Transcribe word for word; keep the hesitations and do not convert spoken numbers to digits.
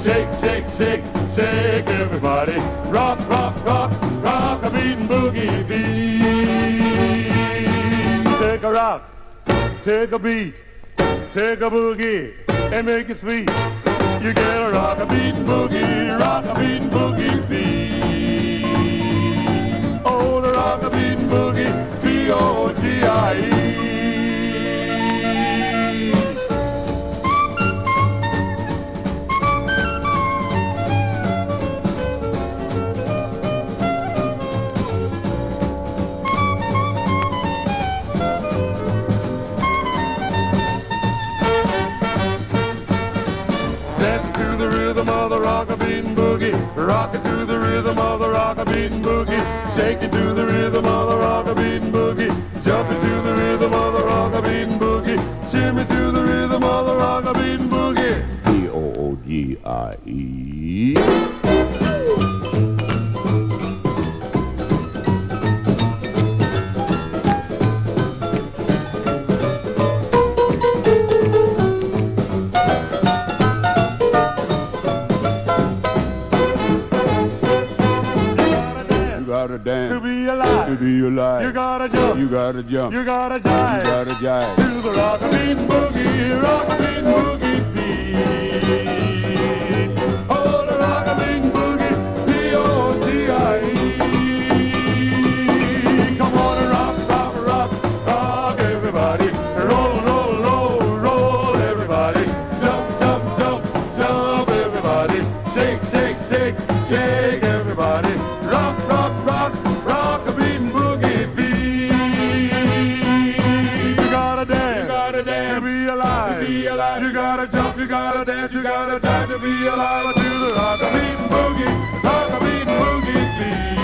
Shake, shake, shake, shake, everybody. Rock, rock, rock, rock a beatin' boogie beat. Take a rock, take a beat, take a boogie, and make it sweet. You get a rock a beatin' boogie, rock a beatin' boogie beat. Oh, the rock a beatin' boogie, B O G I E. Dancing to the rhythm of the rock-a-beatin' boogie, rockin' to the rhythm of the rock-a-beatin' boogie, shaking to the rhythm of the rock-a-beatin' boogie, jumping to the rhythm of the rock-a-beatin' boogie, shimmy to the rhythm of the rock-a-beatin' boogie. B O O G I E. You gotta dance to be alive. To be alive. You gotta jump. You gotta jump. You gotta jive. You gotta jive to the rock-a-beatin' boogie, rock-a-beatin' boogie beat. Oh, the rock-a-beatin' boogie, B O G I E. Come on and rock, rock, rock, rock, everybody. Roll, roll, roll, roll, everybody. Jump, jump, jump, jump, everybody. Shake, shake, shake, shake, everybody. Rock, rock, rock, rock-a-beatin' boogie beat. You gotta dance, you gotta dance to be alive, to be alive. You gotta jump, you gotta dance, you gotta jive to be alive to the rock-a-beatin' boogie, rock-a-beatin' boogie beat.